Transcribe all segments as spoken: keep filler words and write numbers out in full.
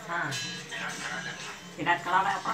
हाँ, tidak kalah apa?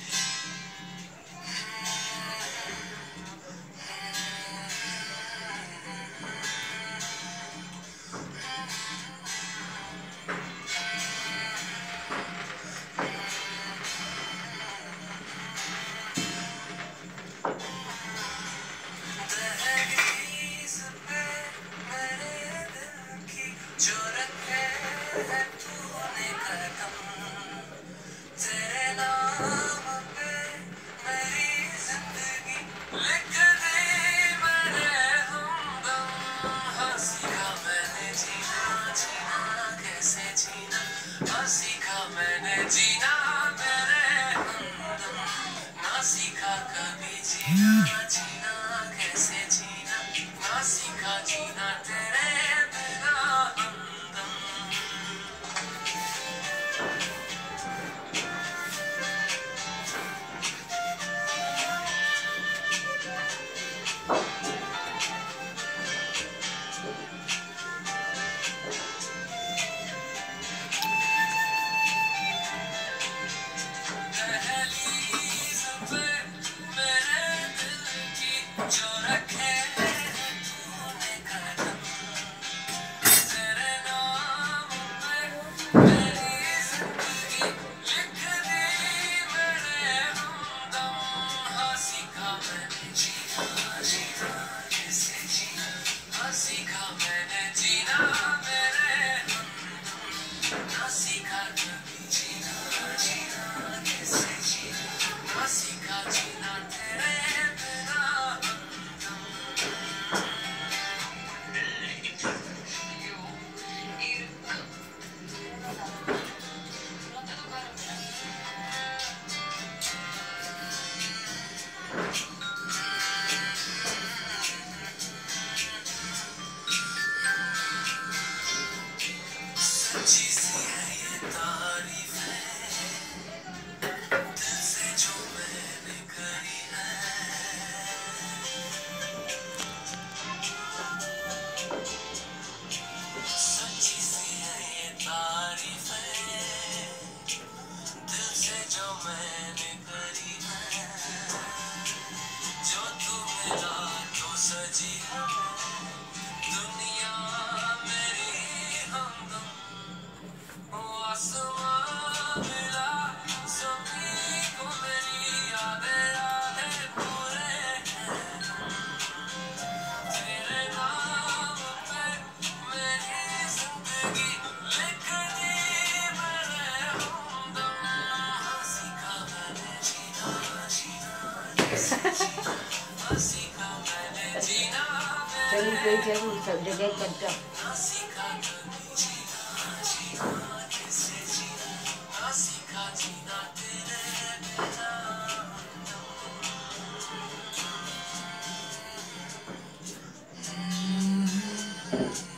सीखा मैंने जीना तेरे हमदम, ना सीखा कभी जीना जीना कैसे जीना, ना सीखा जीना तेरे बिना हमदम। जो रखे तूने कदम, तेरे नाम पे मेरी जिंदगी लिख दी मैंने हमदम। हाँ सीखा मैंने जीना जीना कैसे जीना, हाँ सीखा मैंने जीना मेरे हमदम, ना सीखा कभी जीना जीना कैसे जीना, ना सीखा जीना तेरे बिना। सच्ची सी है ये तारीफ है, दिल से जो मैंने करी है। सच्ची सी है ये तारीफ है, दिल से जो मैंने करी है। जो तू मिला तो सजी है दुनिया मेरी हमदम, आसमां मिला सभी को मेरी यादें यादें पूरे हैं। तेरे नाम पे मेरी जिंदगी लिख दी मैंने हमदम। हाँ सीखा मैंने जीना जीना कैसे जीना, हाँ सीखा मैंने जीना Jadi jadi jadi jadi kerja. ना सीखा कभी जीना जीना कैसे जीना, ना सीखा जीना तेरे बिना।